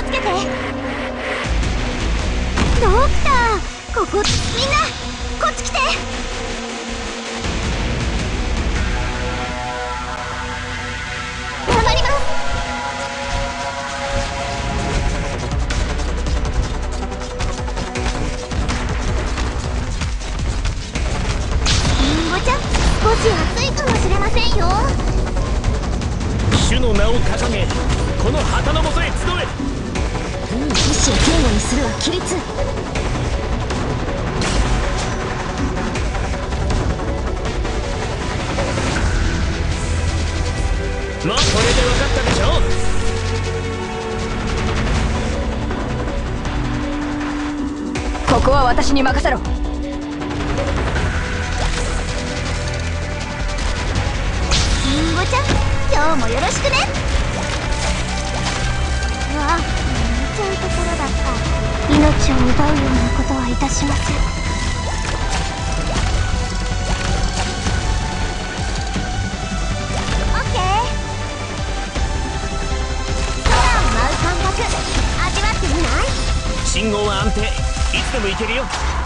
つけて。ドクター、ここみんなこっち来て。頑張ります。リンゴちゃん、少し暑いかもしれませんよ。 主の名を掲げ、この旗の下へ集え。 騎士を警護にするは規律。 まあこれで分かったでしょ。 ここは私に任せろ。 リンゴちゃん、今日もよろしくね。うわ、ちゃうところだった。命を奪うようなことはいたしません。オッケー。空を舞う感覚味わってみない？ 信号は安定、いつでも行けるよ。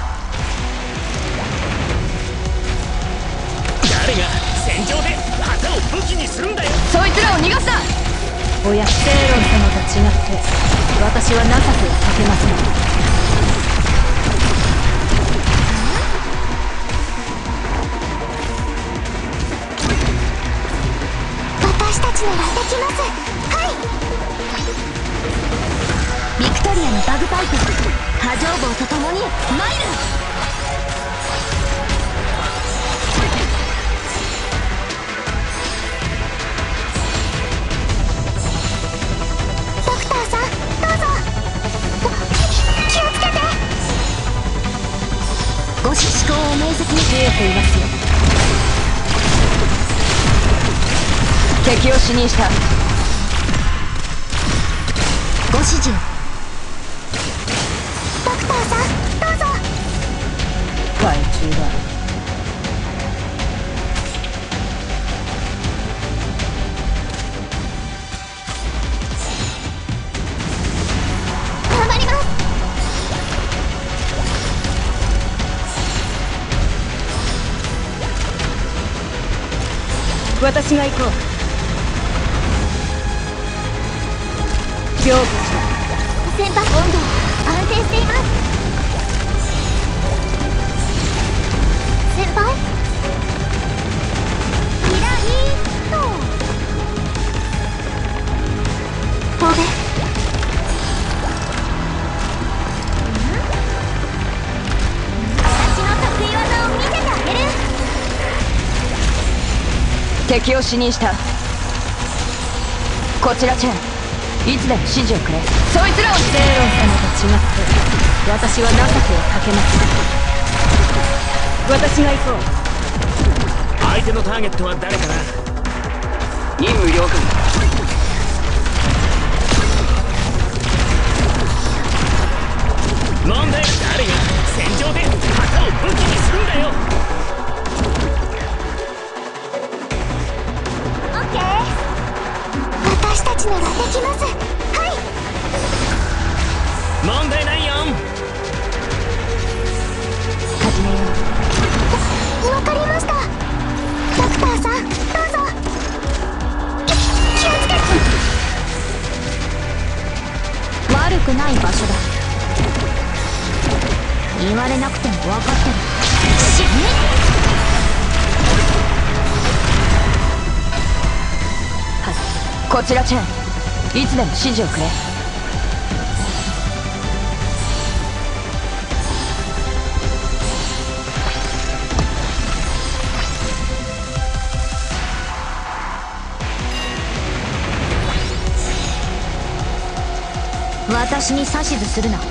誰が戦場で旗を武器にするんだよ。 そいつらを逃がすな。おや、セイロン様と違って私は情けをかけません。 私たちならできます。はい。ビクトリアのバグパイプ、波状棒と共に参る。ドクターさん、どうぞ。気をつけて。ご指示を明晰に見えていますよ。敵を死にした。 ご指示。ドクターさん、どうぞ。 害虫だ。 頑張ります。 私が行こう。病気先輩、温度安定しています。先輩、キラリーと飛べ。私の得意技を見せてあげる。 敵を死にした。こちらチェン、いつでも指示をくれ。そいつらを。セイロン様と違って私は情けをかけます。私が行こう。 相手のターゲットは誰かな。 任務了解。 なんだよ、誰が戦場で旗を武器にするんだよ。 オッケー。私たちならできます。はい。 問題ないよ。 始めよう。 わかりました。ドクターさん、どうぞ。気をつけて。悪くない場所だ。言われなくても分かってる。死ね。 はい、こちらチェン、いつでも指示をくれ。 私に指図するな。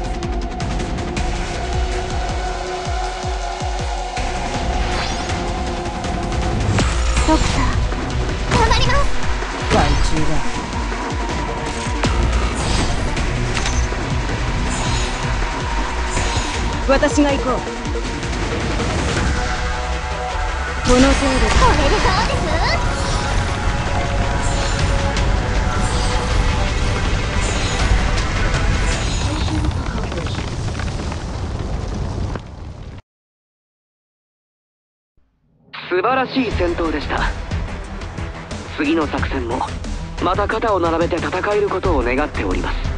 ドクター、頑張ります。 害虫だ。私が行こう。この程度。 これでどうです？ 素晴らしい戦闘でした。次の作戦もまた肩を並べて戦えることを願っております。